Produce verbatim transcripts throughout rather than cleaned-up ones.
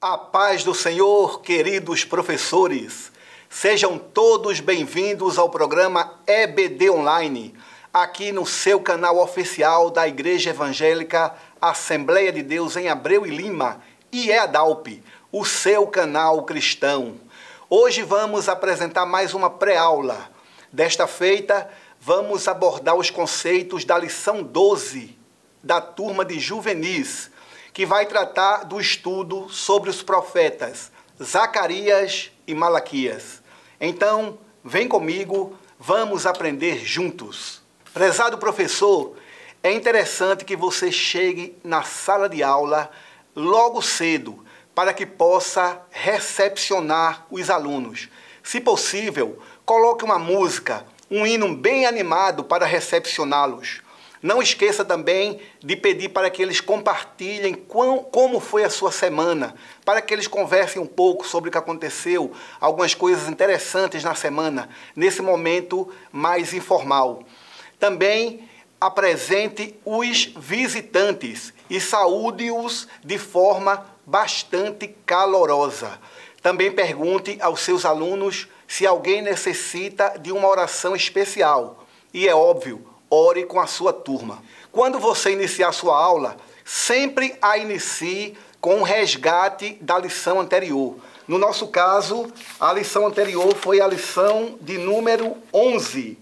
A paz do Senhor, queridos professores. Sejam todos bem-vindos ao programa E B D Online, aqui no seu canal oficial da Igreja Evangélica Assembleia de Deus em Abreu e Lima, e é a D A U P, o seu canal cristão. Hoje vamos apresentar mais uma pré-aula. Desta feita, vamos abordar os conceitos da lição doze da turma de juvenis, que vai tratar do estudo sobre os profetas Zacarias e Malaquias. Então, vem comigo, vamos aprender juntos. Prezado professor, é interessante que você chegue na sala de aula logo cedo, para que possa recepcionar os alunos. Se possível, coloque uma música, um hino bem animado para recepcioná-los. Não esqueça também de pedir para que eles compartilhem quão, como foi a sua semana, para que eles conversem um pouco sobre o que aconteceu, algumas coisas interessantes na semana, nesse momento mais informal. Também apresente os visitantes e saúde-os de forma bastante calorosa. Também pergunte aos seus alunos se alguém necessita de uma oração especial. E é óbvio, ore com a sua turma. Quando você iniciar a sua aula, sempre a inicie com um resgate da lição anterior. No nosso caso, a lição anterior foi a lição de número onze,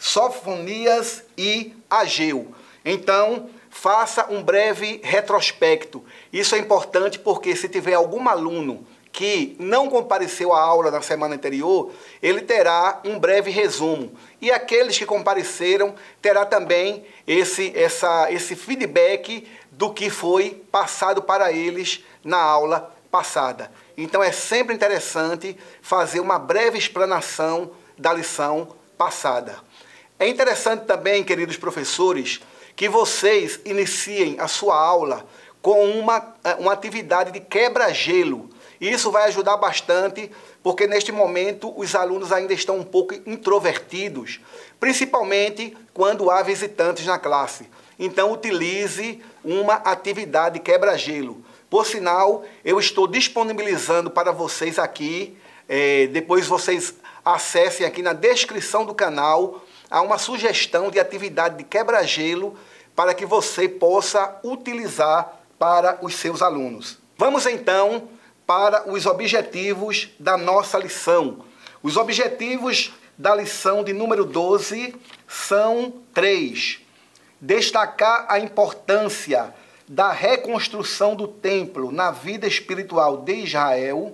Sofonias e Ageu. Então, faça um breve retrospecto. Isso é importante porque se tiver algum aluno que não compareceu à aula na semana anterior, ele terá um breve resumo. E aqueles que compareceram terá também esse, essa, esse feedback do que foi passado para eles na aula passada. Então é sempre interessante fazer uma breve explanação da lição passada. É interessante também, queridos professores, que vocês iniciem a sua aula com uma, uma atividade de quebra-gelo. Isso vai ajudar bastante, porque neste momento os alunos ainda estão um pouco introvertidos, principalmente quando há visitantes na classe. Então, utilize uma atividade quebra-gelo. Por sinal, eu estou disponibilizando para vocês aqui, eh, depois vocês acessem aqui na descrição do canal, há uma sugestão de atividade de quebra-gelo para que você possa utilizar para os seus alunos. Vamos então para os objetivos da nossa lição. Os objetivos da lição de número doze são três. Destacar a importância da reconstrução do templo na vida espiritual de Israel,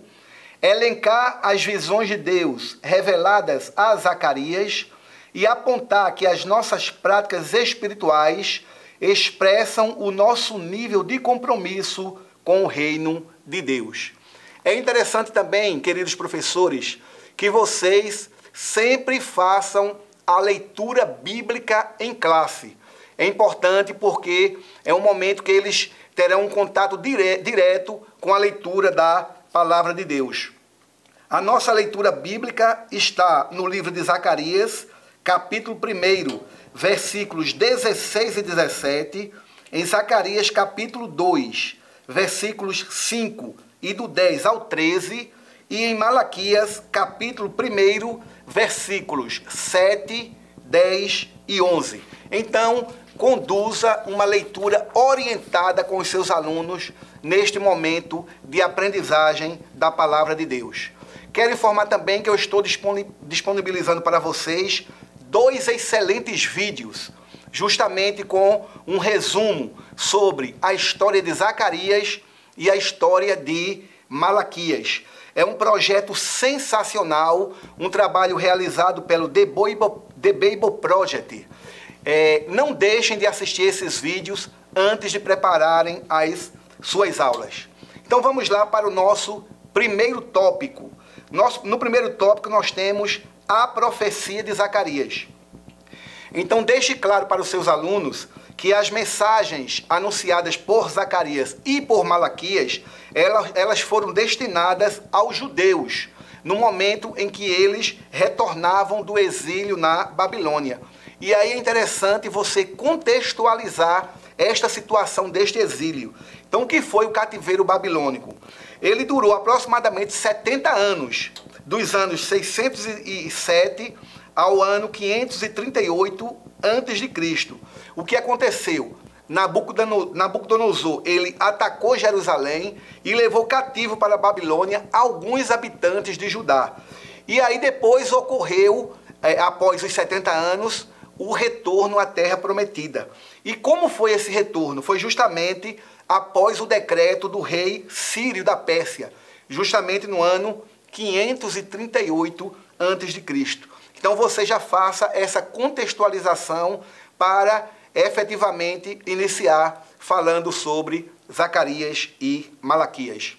elencar as visões de Deus reveladas a Zacarias e apontar que as nossas práticas espirituais expressam o nosso nível de compromisso com o reino de Deus. É interessante também, queridos professores, que vocês sempre façam a leitura bíblica em classe. É importante porque é um momento que eles terão um contato dire- direto com a leitura da palavra de Deus. A nossa leitura bíblica está no livro de Zacarias, capítulo primeiro, versículos dezesseis e dezessete, em Zacarias, capítulo dois, versículos cinco e do dez ao treze, e em Malaquias, capítulo primeiro, versículos sete, dez e onze. Então, conduza uma leitura orientada com os seus alunos neste momento de aprendizagem da palavra de Deus. Quero informar também que eu estou disponibilizando para vocês dois excelentes vídeos, justamente com um resumo sobre a história de Zacarias e a história de Malaquias. É um projeto sensacional, um trabalho realizado pelo The Bible, The Bible Project. É, não deixem de assistir esses vídeos antes de prepararem as suas aulas. Então vamos lá para o nosso primeiro tópico. Nosso, no primeiro tópico nós temos a profecia de Zacarias. Então deixe claro para os seus alunos que as mensagens anunciadas por Zacarias e por Malaquias, elas, elas foram destinadas aos judeus, no momento em que eles retornavam do exílio na Babilônia. E aí é interessante você contextualizar esta situação deste exílio. Então, o que foi o cativeiro babilônico? ele durou aproximadamente setenta anos, dos anos seiscentos e sete ao ano quinhentos e trinta e oito antes de Cristo. O que aconteceu? Nabucodonosor, ele atacou Jerusalém e levou cativo para a Babilônia alguns habitantes de Judá. E aí depois ocorreu, é, após os setenta anos, o retorno à terra prometida. E como foi esse retorno? Foi justamente após o decreto do rei Sírio da Pérsia, justamente no ano quinhentos e trinta e oito antes de Cristo. Então você já faça essa contextualização para efetivamente iniciar falando sobre Zacarias e Malaquias.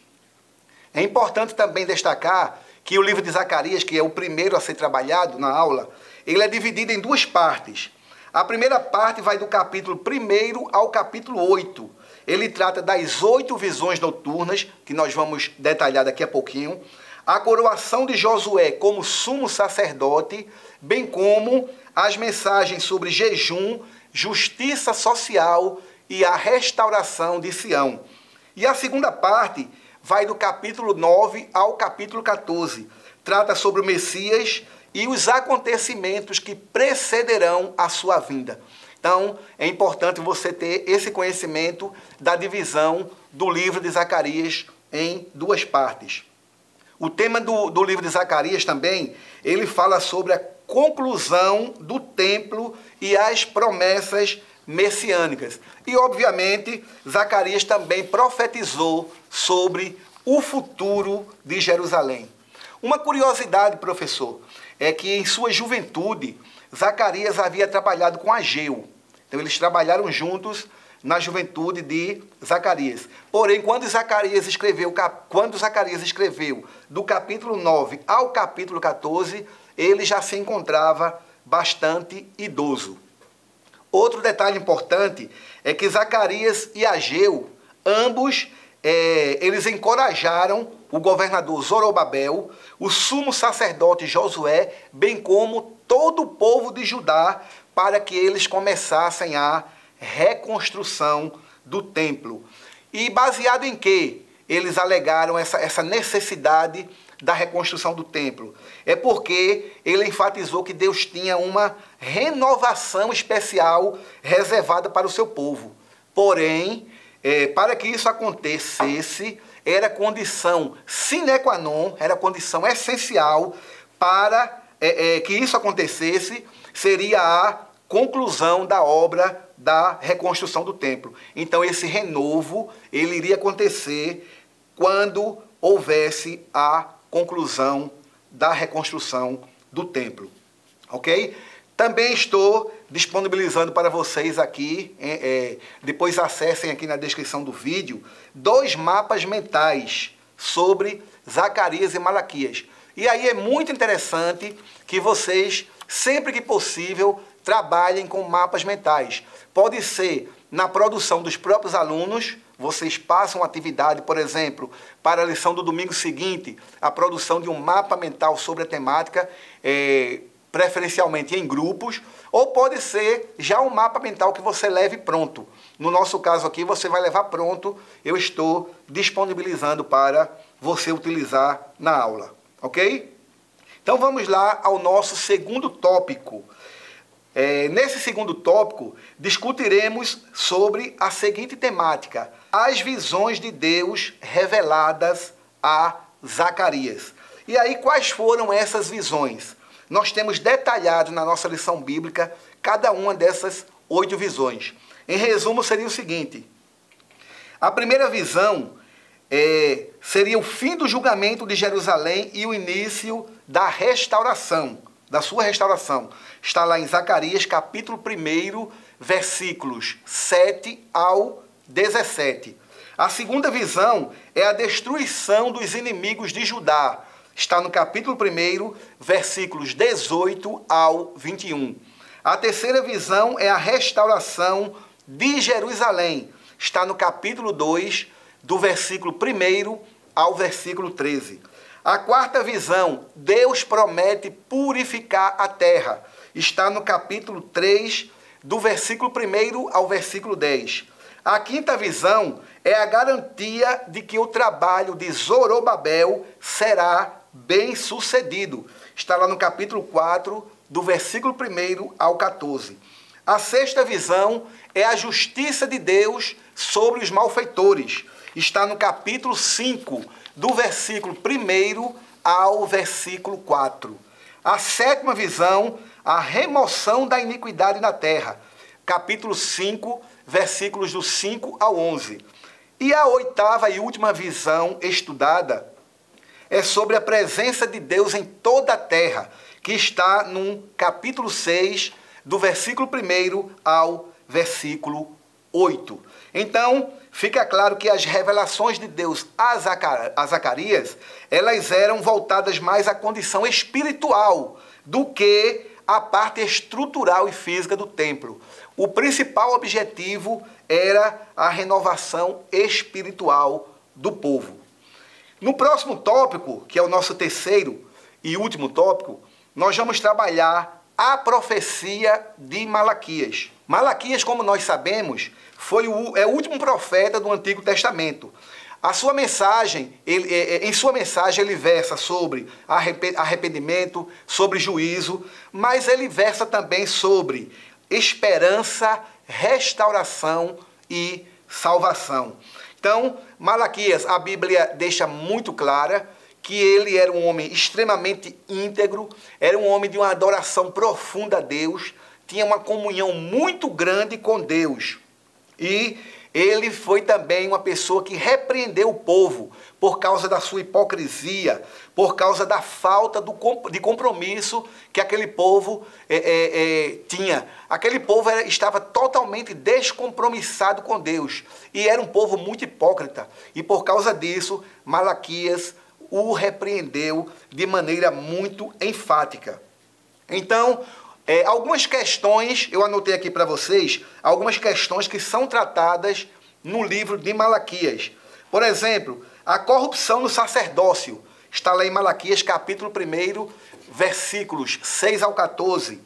É importante também destacar que o livro de Zacarias, que é o primeiro a ser trabalhado na aula, ele é dividido em duas partes. A primeira parte vai do capítulo primeiro ao capítulo oito. Ele trata das oito visões noturnas, que nós vamos detalhar daqui a pouquinho, a coroação de Josué como sumo sacerdote, bem como as mensagens sobre jejum, justiça social e a restauração de Sião. E a segunda parte vai do capítulo nove ao capítulo quatorze. Trata sobre o Messias e os acontecimentos que precederão a sua vinda. Então, é importante você ter esse conhecimento da divisão do livro de Zacarias em duas partes. O tema do, do livro de Zacarias também, ele fala sobre a conclusão do templo e as promessas messiânicas. E, obviamente, Zacarias também profetizou sobre o futuro de Jerusalém. Uma curiosidade, professor, é que em sua juventude, Zacarias havia trabalhado com Ageu. Então, eles trabalharam juntos na juventude de Zacarias. Porém, quando Zacarias escreveu, quando Zacarias escreveu do capítulo nove ao capítulo quatorze, ele já se encontrava bastante idoso. Outro detalhe importante é que Zacarias e Ageu, ambos, é, eles encorajaram o governador Zorobabel, o sumo sacerdote Josué, bem como todo o povo de Judá, para que eles começassem a reconstrução do templo. E baseado em quê? Eles alegaram essa, essa necessidade da reconstrução do templo. É porque ele enfatizou que Deus tinha uma renovação especial reservada para o seu povo. Porém, é, para que isso acontecesse, era condição sine qua non, era condição essencial para é, é, que isso acontecesse, seria a conclusão da obra da reconstrução do templo. Então, esse renovo, ele iria acontecer quando houvesse a conclusão da reconstrução do templo, ok? Também estou disponibilizando para vocês aqui, é, é, depois acessem aqui na descrição do vídeo, dois mapas mentais sobre Zacarias e Malaquias. E aí é muito interessante que vocês, sempre que possível, trabalhem com mapas mentais. Pode ser na produção dos próprios alunos, vocês passam atividade, por exemplo, para a lição do domingo seguinte, a produção de um mapa mental sobre a temática, é, preferencialmente em grupos, ou pode ser já um mapa mental que você leve pronto. No nosso caso aqui, você vai levar pronto, eu estou disponibilizando para você utilizar na aula, ok? Então vamos lá ao nosso segundo tópico. É, nesse segundo tópico, discutiremos sobre a seguinte temática: as visões de Deus reveladas a Zacarias. E aí, quais foram essas visões? Nós temos detalhado na nossa lição bíblica cada uma dessas oito visões. Em resumo, seria o seguinte: a primeira visão é, seria o fim do julgamento de Jerusalém e o início da restauração, da sua restauração. Está lá em Zacarias, capítulo um, versículos sete ao dezessete. A segunda visão é a destruição dos inimigos de Judá. Está no capítulo um, versículos dezoito ao vinte e um. A terceira visão é a restauração de Jerusalém. Está no capítulo dois, do versículo um ao versículo treze. A quarta visão, Deus promete purificar a terra. Está no capítulo três, do versículo um ao versículo dez. A quinta visão é a garantia de que o trabalho de Zorobabel será bem sucedido. Está lá no capítulo quatro, do versículo primeiro ao quatorze. A sexta visão é a justiça de Deus sobre os malfeitores. Está no capítulo cinco, do versículo primeiro ao versículo quatro. A sétima visão, a remoção da iniquidade na terra. Capítulo cinco, versículos do cinco ao onze. E a oitava e última visão estudada é sobre a presença de Deus em toda a terra, que está no capítulo seis, do versículo primeiro ao versículo oito. Então, fica claro que as revelações de Deus a Zacarias, elas eram voltadas mais à condição espiritual do que à parte estrutural e física do templo. O principal objetivo era a renovação espiritual do povo. No próximo tópico, que é o nosso terceiro e último tópico, nós vamos trabalhar a profecia de Malaquias. Malaquias, como nós sabemos, foi o, é o último profeta do Antigo Testamento. A sua mensagem, ele, em sua mensagem ele versa sobre arrependimento, sobre juízo, mas ele versa também sobre esperança, restauração e salvação. Então, Malaquias, a Bíblia deixa muito clara que ele era um homem extremamente íntegro, era um homem de uma adoração profunda a Deus, tinha uma comunhão muito grande com Deus. E ele foi também uma pessoa que repreendeu o povo por causa da sua hipocrisia, por causa da falta do, de compromisso que aquele povo é, é, é, tinha. Aquele povo era, estava totalmente descompromissado com Deus e era um povo muito hipócrita. E por causa disso, Malaquias o repreendeu de maneira muito enfática. Então, É, algumas questões, eu anotei aqui para vocês, algumas questões que são tratadas no livro de Malaquias. Por exemplo, a corrupção no sacerdócio. Está lá em Malaquias, capítulo primeiro, versículos seis ao quatorze.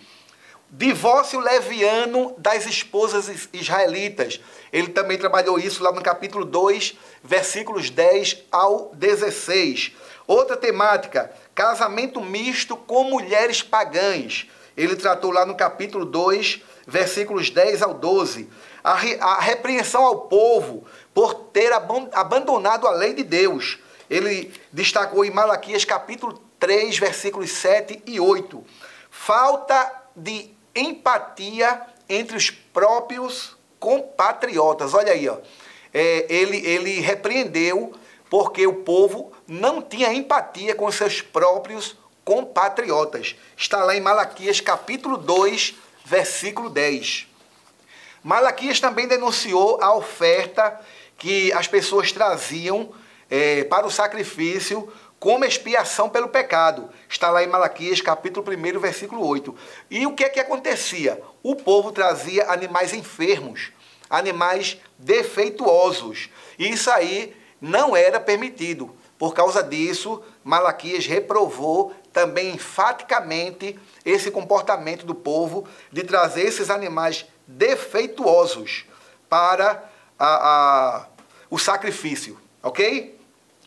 Divórcio leviano das esposas israelitas. Ele também trabalhou isso lá no capítulo dois, versículos dez ao dezesseis. Outra temática, casamento misto com mulheres pagãs. Ele tratou lá no capítulo dois, versículos dez ao doze. A, re, a repreensão ao povo por ter abandonado a lei de Deus. Ele destacou em Malaquias capítulo três, versículos sete e oito. Falta de empatia entre os próprios compatriotas. Olha aí, ó. É, ele, ele repreendeu porque o povo não tinha empatia com seus próprios compatriotas. Está lá em Malaquias capítulo dois, versículo dez. Malaquias também denunciou a oferta que as pessoas traziam é, para o sacrifício como expiação pelo pecado. Está lá em Malaquias capítulo primeiro, versículo oito. E o que é que acontecia? O povo trazia animais enfermos, animais defeituosos. E isso aí não era permitido. Por causa disso, Malaquias reprovou também enfaticamente esse comportamento do povo de trazer esses animais defeituosos para a, a, o sacrifício, ok?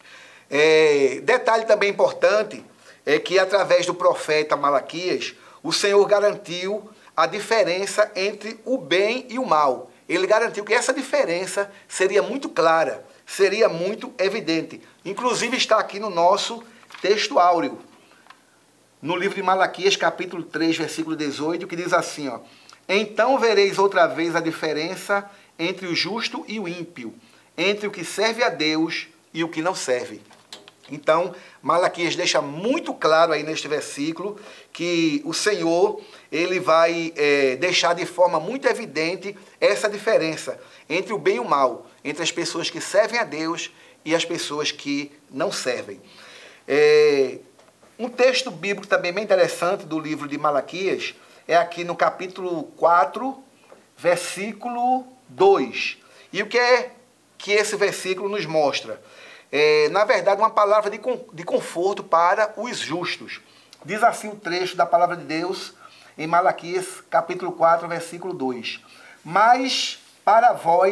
É, detalhe também importante é que através do profeta Malaquias, o Senhor garantiu a diferença entre o bem e o mal. Ele garantiu que essa diferença seria muito clara, seria muito evidente. Inclusive está aqui no nosso texto áureo, no livro de Malaquias, capítulo três, versículo dezoito, que diz assim, ó: então vereis outra vez a diferença entre o justo e o ímpio, entre o que serve a Deus e o que não serve. Então, Malaquias deixa muito claro aí neste versículo que o Senhor, ele vai é, deixar de forma muito evidente essa diferença entre o bem e o mal, entre as pessoas que servem a Deus e as pessoas que não servem. É, um texto bíblico também bem interessante do livro de Malaquias é aqui no capítulo quatro, versículo dois. E o que é que esse versículo nos mostra? É, na verdade, uma palavra de, de conforto para os justos. Diz assim o trecho da palavra de Deus em Malaquias, capítulo quatro, versículo dois. Mas para vós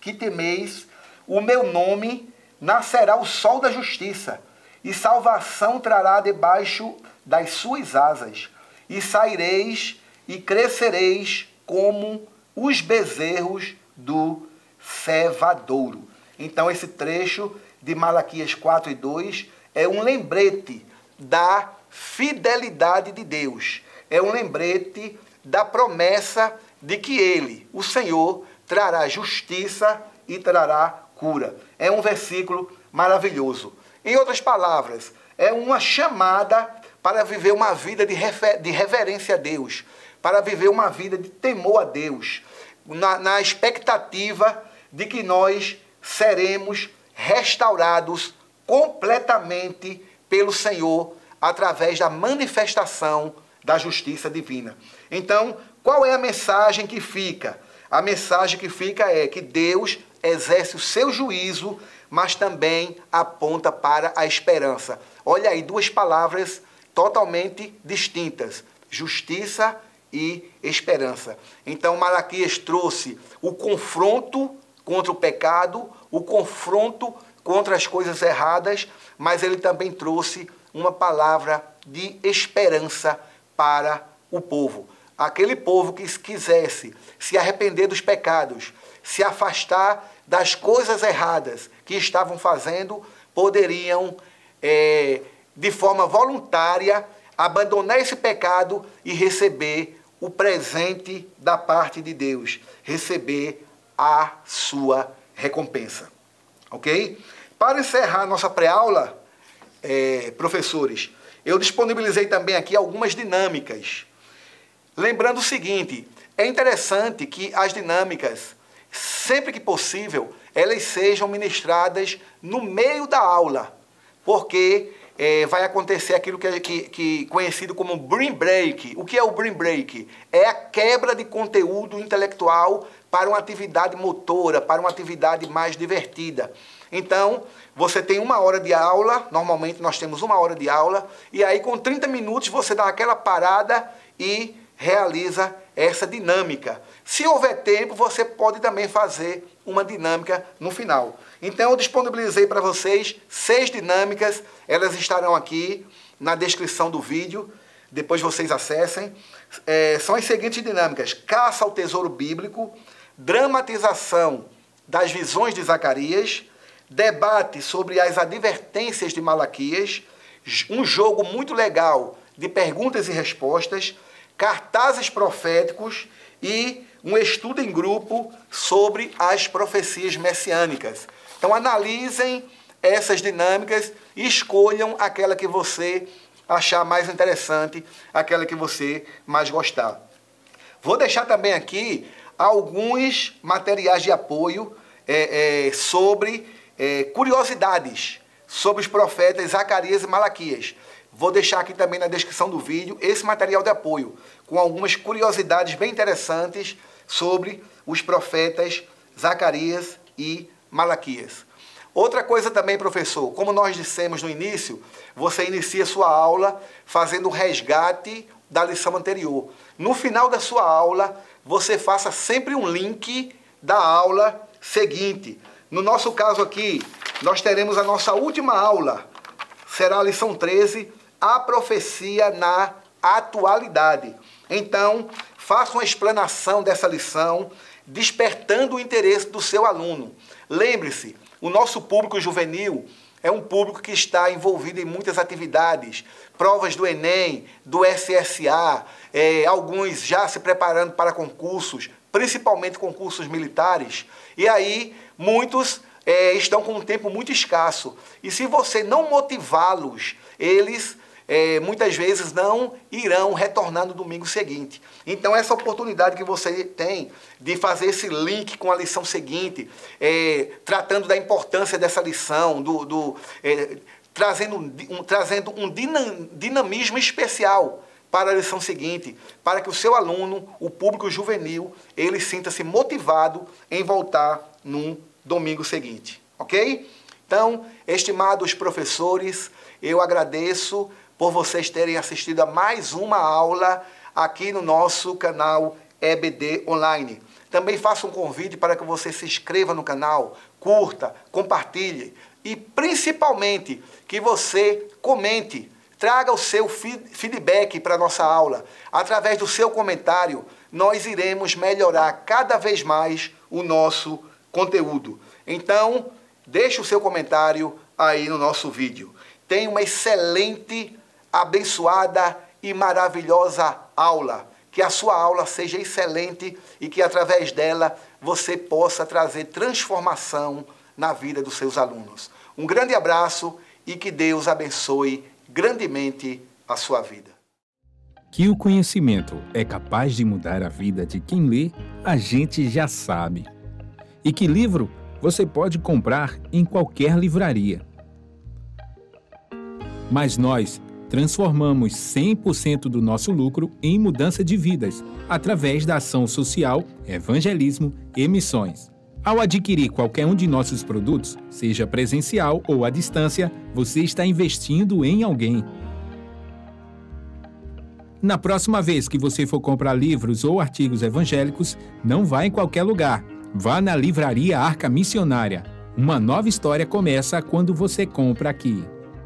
que temeis o meu nome, nascerá o sol da justiça, e salvação trará debaixo das suas asas, e saireis e crescereis como os bezerros do cevadouro. Então esse trecho de Malaquias quatro e dois é um lembrete da fidelidade de Deus. É um lembrete da promessa de que Ele, o Senhor, trará justiça e trará cura. É um versículo maravilhoso. Em outras palavras, é uma chamada para viver uma vida de, refer- de reverência a Deus, para viver uma vida de temor a Deus, na, na expectativa de que nós seremos restaurados completamente pelo Senhor através da manifestação da justiça divina. Então, qual é a mensagem que fica? A mensagem que fica é que Deus exerce o seu juízo, mas também aponta para a esperança. Olha aí, duas palavras totalmente distintas: justiça e esperança. Então, Malaquias trouxe o confronto contra o pecado, o confronto contra as coisas erradas, mas ele também trouxe uma palavra de esperança para o povo. Aquele povo que quisesse se arrepender dos pecados, se afastar das coisas erradas que estavam fazendo, poderiam, é, de forma voluntária, abandonar esse pecado e receber o presente da parte de Deus, receber a sua recompensa. Ok? Para encerrar nossa pré-aula, é, professores, eu disponibilizei também aqui algumas dinâmicas. Lembrando o seguinte, é interessante que as dinâmicas, sempre que possível, elas sejam ministradas no meio da aula, porque é, vai acontecer aquilo que é que, que, conhecido como brain break. O que é o brain break? É a quebra de conteúdo intelectual para uma atividade motora, para uma atividade mais divertida. Então, você tem uma hora de aula, normalmente nós temos uma hora de aula, e aí com trinta minutos você dá aquela parada e realiza essa dinâmica. Se houver tempo, você pode também fazer uma dinâmica no final. Então, eu disponibilizei para vocês seis dinâmicas, elas estarão aqui na descrição do vídeo, depois vocês acessem. É, são as seguintes dinâmicas: caça ao tesouro bíblico, dramatização das visões de Zacarias, debate sobre as advertências de Malaquias, um jogo muito legal de perguntas e respostas, cartazes proféticos e um estudo em grupo sobre as profecias messiânicas. Então analisem essas dinâmicas e escolham aquela que você achar mais interessante, aquela que você mais gostar. Vou deixar também aqui alguns materiais de apoio é, é, sobre é, curiosidades sobre os profetas Zacarias e Malaquias. Vou deixar aqui também na descrição do vídeo esse material de apoio, com algumas curiosidades bem interessantes sobre os profetas Zacarias e Malaquias. Outra coisa também, professor, como nós dissemos no início, você inicia sua aula fazendo o resgate da lição anterior. No final da sua aula, você faça sempre um link da aula seguinte. No nosso caso aqui, nós teremos a nossa última aula, será a lição treze, a profecia na atualidade. Então, faça uma explanação dessa lição, despertando o interesse do seu aluno. Lembre-se, o nosso público juvenil é um público que está envolvido em muitas atividades, provas do Enem, do S S A, é, alguns já se preparando para concursos, principalmente concursos militares, e aí muitos é, estão com um tempo muito escasso. E se você não motivá-los, eles é, muitas vezes não irão retornar no domingo seguinte. Então essa oportunidade que você tem de fazer esse link com a lição seguinte, é, tratando da importância dessa lição, do, do, é, trazendo, um, trazendo um dinamismo especial para a lição seguinte, para que o seu aluno, o público juvenil, ele sinta-se motivado em voltar num domingo seguinte, ok? Então, estimados professores, eu agradeço por vocês terem assistido a mais uma aula aqui no nosso canal E B D Online. Também faço um convite para que você se inscreva no canal, curta, compartilhe e principalmente que você comente, traga o seu feedback para a nossa aula. Através do seu comentário, nós iremos melhorar cada vez mais o nosso conteúdo. Então, deixe o seu comentário aí no nosso vídeo. Tenha uma excelente, abençoada e maravilhosa aula. Que a sua aula seja excelente e que através dela você possa trazer transformação na vida dos seus alunos. Um grande abraço e que Deus abençoe grandemente a sua vida. Que o conhecimento é capaz de mudar a vida de quem lê, a gente já sabe. E que livro você pode comprar em qualquer livraria. Mas nós transformamos cem por cento do nosso lucro em mudança de vidas, através da ação social, evangelismo e missões. Ao adquirir qualquer um de nossos produtos, seja presencial ou à distância, você está investindo em alguém. Na próxima vez que você for comprar livros ou artigos evangélicos, não vá em qualquer lugar. Vá na Livraria Arca Missionária. Uma nova história começa quando você compra aqui.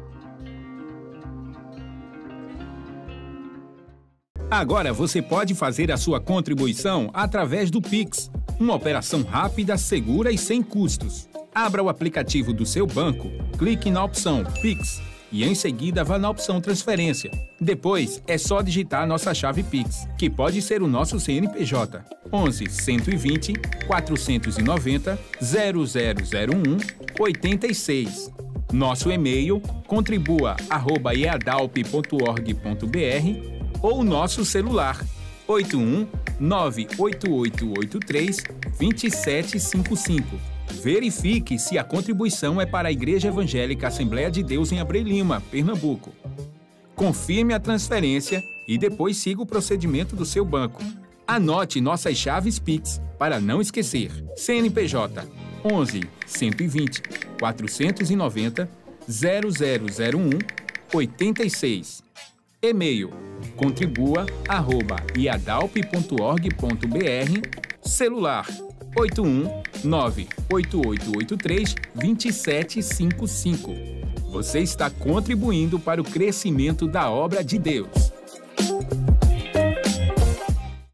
Agora você pode fazer a sua contribuição através do Pix, uma operação rápida, segura e sem custos. Abra o aplicativo do seu banco, clique na opção Pix e em seguida vá na opção Transferência. Depois é só digitar nossa chave Pix, que pode ser o nosso C N P J, onze, cento e vinte, quatrocentos e noventa, zero zero zero um, oitenta e seis. Nosso e-mail contribua arroba eadalp ponto org ponto br ou o nosso celular oito um nove oito oito oito três dois sete cinco cinco. Verifique se a contribuição é para a Igreja Evangélica Assembleia de Deus em Abreu Lima, Pernambuco. Confirme a transferência e depois siga o procedimento do seu banco. Anote nossas chaves Pix para não esquecer. C N P J onze, cento e vinte, quatrocentos e noventa, zero zero zero um, oitenta e seis. E-mail contribua arroba eadalp ponto org ponto br. Celular oito um nove oito oito oito três dois sete cinco cinco. Você está contribuindo para o crescimento da obra de Deus.